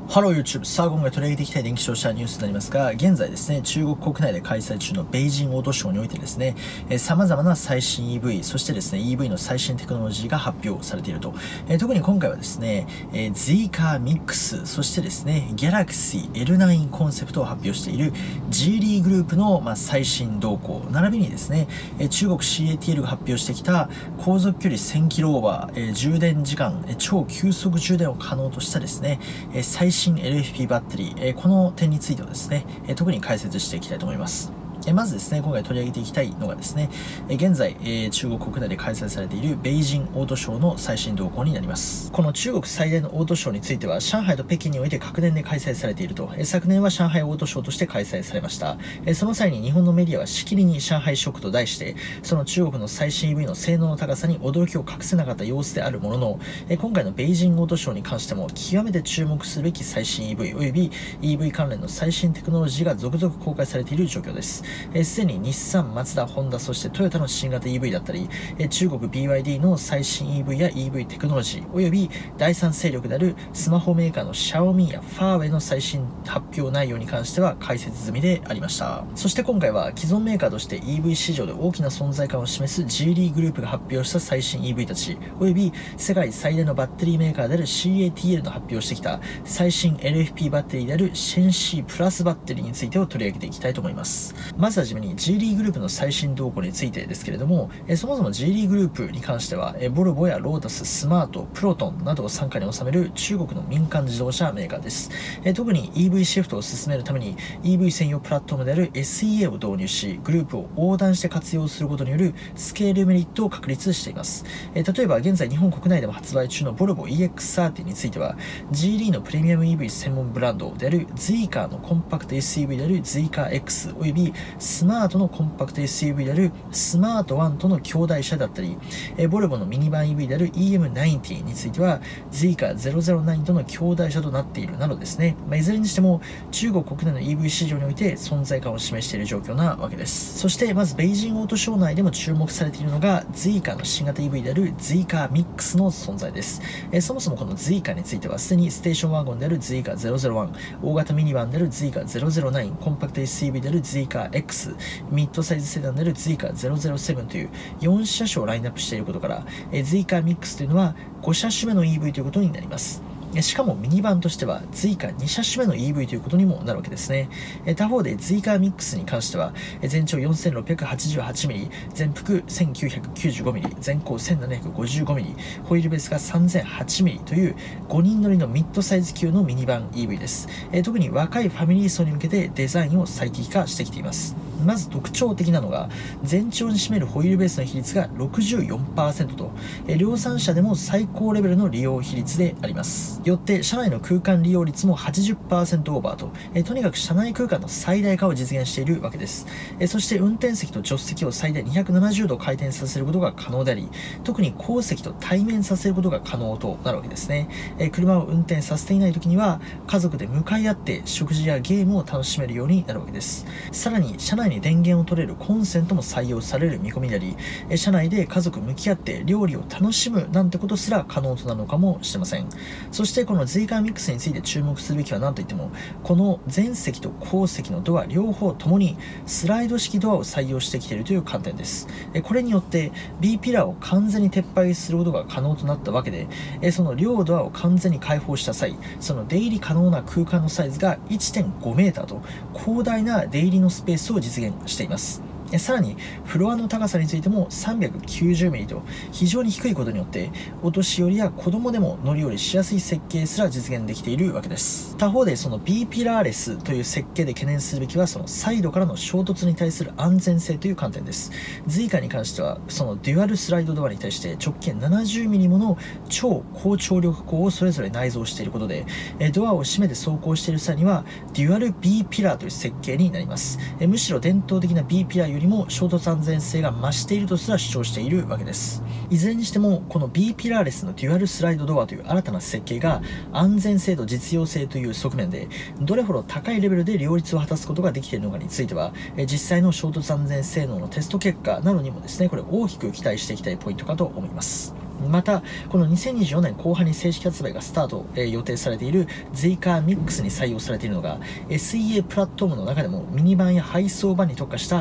ハロー YouTube。さあ、今回取り上げていきたい電気自動車ニュースになりますが、現在ですね、中国国内で開催中の北京オートショーにおいてですね、様々な最新 EV、そしてですね、EV の最新テクノロジーが発表されていると。特に今回はですね、Zeekr Mix、そしてですね、Galaxy L9 コンセプトを発表している Geely グループの、最新動向、並びにですね、中国 CATL が発表してきた航続距離 1000km オーバー、充電時間、超急速充電を可能としたですね、最新 LFP バッテリー、この点についてはですね、特に解説していきたいと思います。まずですね、今回取り上げていきたいのがですね、現在、中国国内で開催されている北京オートショーの最新動向になります。この中国最大のオートショーについては、上海と北京において隔年で開催されていると。昨年は上海オートショーとして開催されました。その際に日本のメディアはしきりに上海ショックと題して、その中国の最新 EV の性能の高さに驚きを隠せなかった様子であるものの、今回の北京オートショーに関しても極めて注目するべき最新 EV および EV 関連の最新テクノロジーが続々公開されている状況です。すでに日産、マツダ、ホンダ、そしてトヨタの新型 EV だったり、中国 BYD の最新 EV や EV テクノロジー、および第三勢力であるスマホメーカーのシャオミやファーウェイの最新発表内容に関しては解説済みでありました。そして今回は既存メーカーとして EV 市場で大きな存在感を示す Geely グループが発表した最新 EV たち、および世界最大のバッテリーメーカーである CATL の発表してきた最新 LFP バッテリーであるシェンシープラスバッテリーについてを取り上げていきたいと思います。まずはじめにGeely グループの最新動向についてですけれども、そもそも Geely グループに関しては、ボルボやロータス、スマート、プロトンなどを傘下に収める中国の民間自動車メーカーです。特に EV シフトを進めるために EV 専用プラットフォームである SEA を導入し、グループを横断して活用することによるスケールメリットを確立しています。例えば現在日本国内でも発売中のボルボ EX30 については Geely のプレミアム EV 専門ブランドである Zeekr のコンパクト SUV である Zeekr X およびスマートのコンパクト SUV であるスマート1との兄弟車だったり、ボルボのミニバン EV である EM90 については Zeekr 009との兄弟車となっているなどですね、いずれにしても中国国内の EV 市場において存在感を示している状況なわけです。そしてまず北京オートショー内でも注目されているのが Zeekr の新型 EV である Zeekr Mix の存在です。そもそもこの Zeekr についてはすでにステーションワゴンである Zeekr 001、大型ミニバンである Zeekr 009、コンパクト SUV である Zeekr X、ミッドサイズセダンである Zeekr 007という4車種をラインナップしていることから、Zeekr Mix というのは5車種目の EV ということになります。しかもミニバンとしては Zeekr 2車種目の EV ということにもなるわけですね。他方で Zeekr Mix に関しては全長 4688mm、全幅 1995mm、全高 1755mm、ホイールベースが 3008mm という5人乗りのミッドサイズ級のミニバン EV です。特に若いファミリー層に向けてデザインを最適化してきています。まず特徴的なのが全長に占めるホイールベースの比率が 64% と量産車でも最高レベルの利用比率であります。よって車内の空間利用率も 80% オーバーととにかく車内空間の最大化を実現しているわけです。そして運転席と助手席を最大270度回転させることが可能であり、特に後席と対面させることが可能となるわけですね。車を運転させていない時には家族で向かい合って食事やゲームを楽しめるようになるわけです。さらに車内に電源を取れるコンセントも採用される見込みであり、車内で家族向き合って料理を楽しむなんてことすら可能となるのかもしれません。そしてこの Zeekr Mix について注目するべきは何といっても、この前席と後席のドア両方ともにスライド式ドアを採用してきているという観点です。これによって B ピラーを完全に撤廃することが可能となったわけで、その両ドアを完全に開放した際、その出入り可能な空間のサイズが 1.5 メーターと広大な出入りのスペースを実現しています。さらにフロアの高さについても 390mm と非常に低いことによってお年寄りや子供でも乗り降りしやすい設計すら実現できているわけです。他方でその B ピラーレスという設計で懸念するべきはそのサイドからの衝突に対する安全性という観点です。Zeekr に関してはそのデュアルスライドドアに対して直径 70mm もの超高張力鋼をそれぞれ内蔵していることで、ドアを閉めて走行している際にはデュアル B ピラーという設計になります。むしろ伝統的な B ピラーよりも衝突安全性が増しているとすら主張しているわけです。いずれにしてもこの B ピラーレスのデュアルスライドドアという新たな設計が安全性と実用性という側面でどれほど高いレベルで両立を果たすことができているのかについては、実際の衝突安全性能のテスト結果などにもですね、これ大きく期待していきたいポイントかと思います。 またこの2024年後半に正式発売がスタート、予定されている Zeekr Mix に採用されているのが SEA プラットフォームの中でもミニバンや配送版に特化した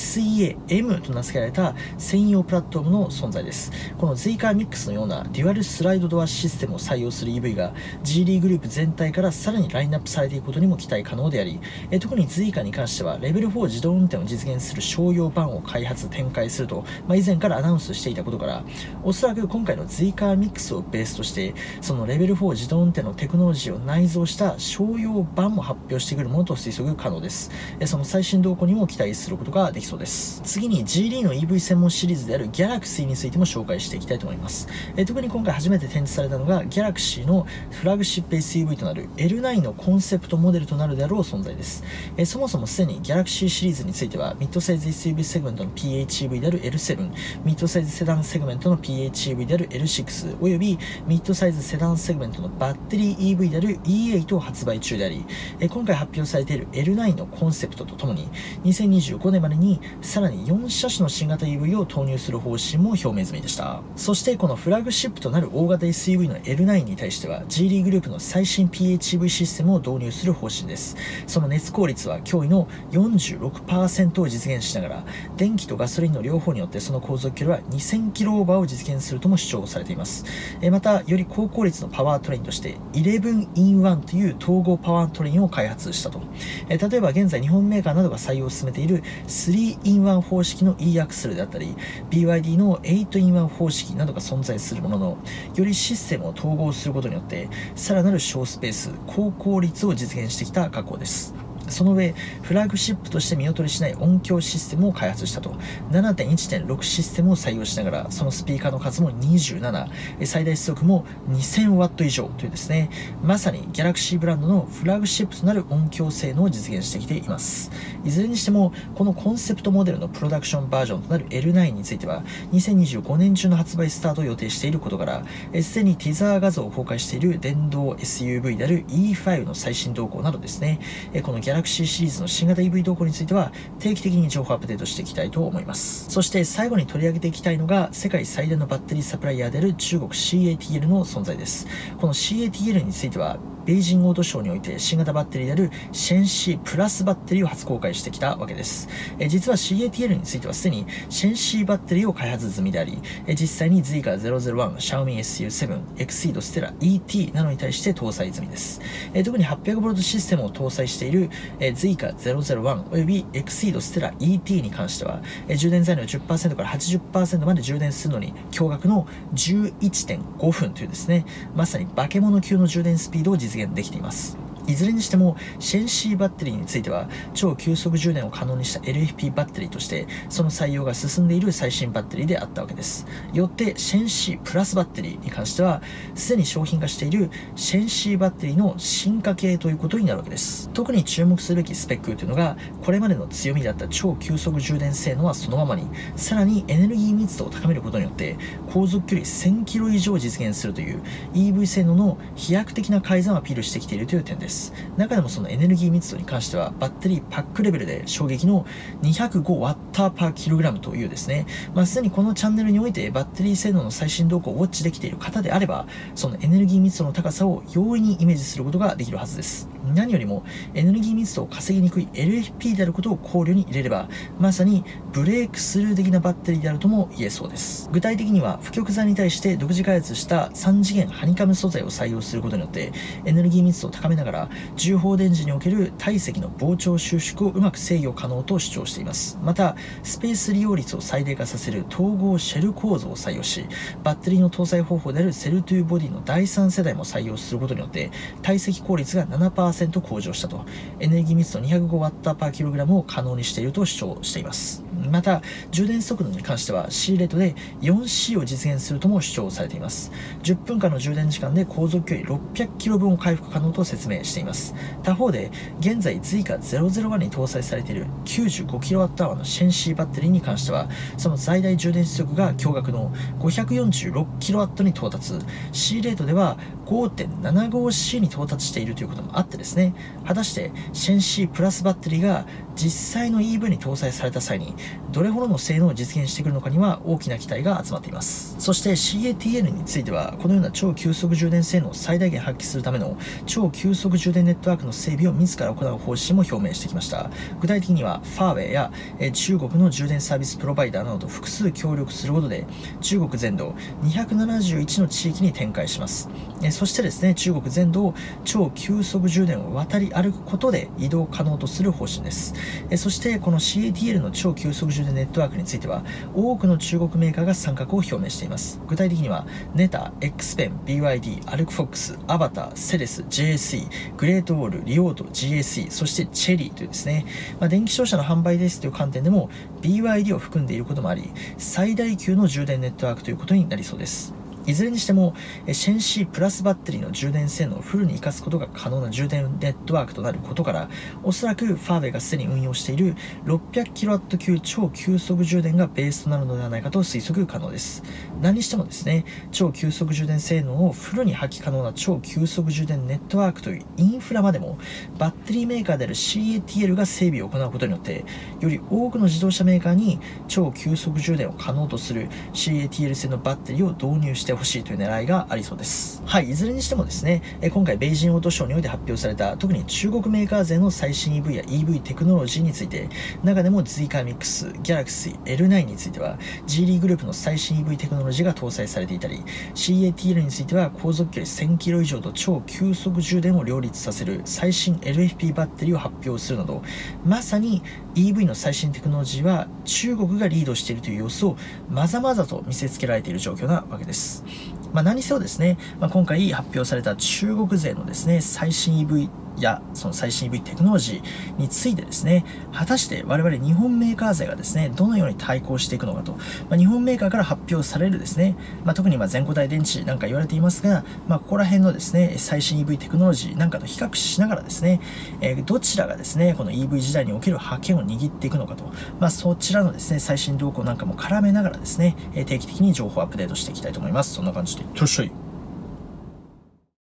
SEA-M と名付けられた専用プラットフォームの存在です。この Zeekr Mix のようなデュアルスライドドアシステムを採用する EV が Geely グループ全体からさらにラインナップされていくことにも期待可能であり、特に Zeekr に関してはレベル4自動運転を実現する商用版を開発展開すると、以前からアナウンスしていたことから、おそらく今回の Zeekr Mix をベースとしてそのレベル4自動運転のテクノロジーを内蔵した商用版も発表してくるものと推測可能です。その最新動向にも期待することができそうです。次に Geely の EV 専門シリーズである Galaxy についても紹介していきたいと思います。特に今回初めて展示されたのが Galaxy のフラッグシップ SUV となる L9 のコンセプトモデルとなるであろう存在です。そもそもすでに Galaxy シリーズについてはミッドサイズ SUV セグメントの PHEV である L7、ミッドサイズセダンセグメントの PHEV である L6 およびミッドサイズセダンセグメントのバッテリー EV である E8 を発売中であり、今回発表されている L9 のコンセプトとともに2025年までにさらに4車種の新型 EV を投入する方針も表明済みでした。そしてこのフラッグシップとなる大型 SUV の L9 に対しては Geely グループの最新 PHEV システムを導入する方針です。その熱効率は驚異の 46% を実現しながら電気とガソリンの両方によってその航続距離は 20km を実現するとも主張されています。またより高効率のパワートレインとして11 in 1という統合パワートレインを開発したと。例えば現在日本メーカーなどが採用を進めている3 in 1方式の E アクセルであったり BYD の8 in 1方式などが存在するものの、よりシステムを統合することによってさらなる小スペース高効率を実現してきた格好です。その上フラッグシップとして見劣りしない音響システムを開発したと。 7.1.6 システムを採用しながらそのスピーカーの数も27、最大出力も 2000W 以上というですね、まさにギャラクシーブランドのフラッグシップとなる音響性能を実現してきています。いずれにしてもこのコンセプトモデルのプロダクションバージョンとなる L9 については2025年中の発売スタートを予定していることから、すでにティザー画像を公開している電動 SUV である E5 の最新動向などですね、このギャラクシーシリーズの新型 EV 動向については定期的に情報アップデートしていきたいと思います。そして最後に取り上げていきたいのが世界最大のバッテリーサプライヤーである中国 CATL の存在です。この CATL についてはベイジングオートショーにおいて新型バッテリーであるシェンシープラスバッテリーを初公開してきたわけです。実は CATL についてはすでにシェンシーバッテリーを開発済みであり、実際に Zeekr 001、Xiaomi SU7、Exceed Stella ET などに対して搭載済みです。特に 800V システムを搭載している Zeekr 001および Exceed Stella ET に関しては充電残量 10% から 80% まで充電するのに驚愕の 11.5 分というですね、まさに化け物級の充電スピードを実現できています。いずれにしてもシェンシーバッテリーについては超急速充電を可能にした LFP バッテリーとしてその採用が進んでいる最新バッテリーであったわけです。よってシェンシープラスバッテリーに関してはすでに商品化しているシェンシーバッテリーの進化系ということになるわけです。特に注目すべきスペックというのがこれまでの強みだった超急速充電性能はそのままにさらにエネルギー密度を高めることによって航続距離 1000km 以上実現するという EV 性能の飛躍的な改善をアピールしてきているという点です。中でもそのエネルギー密度に関してはバッテリーパックレベルで衝撃の 205Wh/kg というですね、すでにこのチャンネルにおいてバッテリー性能の最新動向をウォッチできている方であればそのエネルギー密度の高さを容易にイメージすることができるはずです。何よりもエネルギー密度を稼ぎにくい LFP であることを考慮に入れればまさにブレイクスルー的なバッテリーであるとも言えそうです。具体的には不極材に対して独自開発した3次元ハニカム素材を採用することによってエネルギー密度を高めながら重放電時における体積の膨張収縮をうまく制御可能と主張しています。またスペース利用率を最大化させる統合シェル構造を採用しバッテリーの搭載方法であるセルトゥーボディの第3世代も採用することによって体積効率が 7% 向上したとエネルギー密度 205Wh/kg を可能にしていると主張しています。また充電速度に関しては C レートで 4C を実現するとも主張されています。10分間の充電時間で航続距離 600km 分を回復可能と説明しています。他方で現在 Zeekr 001に搭載されている 95kWh のシェンシーバッテリーに関してはその最大充電出力が驚愕の 546kW に到達、 C レートでは 5.75C に到達しているということもあってですね、果たしてシェンシープラスバッテリーが実際の EV に搭載された際にどれほどの性能を実現してくるのかには大きな期待が集まっています。そして CATL については、このような超急速充電性能を最大限発揮するための超急速充電ネットワークの整備を自ら行う方針も表明してきました。具体的にはファーウェイや中国の充電サービスプロバイダーなどと複数協力することで中国全土271の地域に展開します。そしてですね、中国全土を超急速充電を渡り歩くことで移動可能とする方針です。そしてこの CATL の超急速充電ネットワークについては多くの中国メーカーが参画を表明しています。具体的にはネタ、XPEN、BYD、アルクフォックス、アバター、セレス、JSE、グレートウォール、リオート、GSE、そしてチェリーというですね、電気自動車の販売ですという観点でも BYD を含んでいることもあり、最大級の充電ネットワークということになりそうです。いずれにしてもシェンシープラスバッテリーの充電性能をフルに活かすことが可能な充電ネットワークとなることから、おそらくファーウェイがすでに運用している 600kW 級超急速充電がベースとなるのではないかと推測可能です。何にしてもですね、超急速充電性能をフルに発揮可能な超急速充電ネットワークというインフラまでもバッテリーメーカーである CATL が整備を行うことによって、より多くの自動車メーカーに超急速充電を可能とする CATL 製のバッテリーを導入してほしいという狙いがありそうです。はい、いずれにしてもですね、今回ベイジンオートショーにおいて発表された特に中国メーカー勢の最新 EV や EV テクノロジーについて、中でも Z カーミックス、Galaxy L9 については GD グループの最新 EV テクノロジーが搭載されていたり、 CATL については航続距離 1000km 以上と超急速充電を両立させる最新 LFP バッテリーを発表するなど、まさに EV の最新テクノロジーは中国がリードしているという様子をまざまざと見せつけられている状況なわけです。何せよですね、今回発表された中国勢のですね、最新 EV やその最新 EV テクノロジーについてですね、果たして我々日本メーカー勢がですね、どのように対抗していくのかと、日本メーカーから発表されるですね、特に全固体電池なんか言われていますが、ここら辺のですね、最新 EV テクノロジーなんかと比較しながらですね、どちらがですね、この EV 時代における覇権を握っていくのかと、そちらのですね、最新動向なんかも絡めながらですね、定期的に情報をアップデートしていきたいと思います。そんな感じでいってらっしゃい。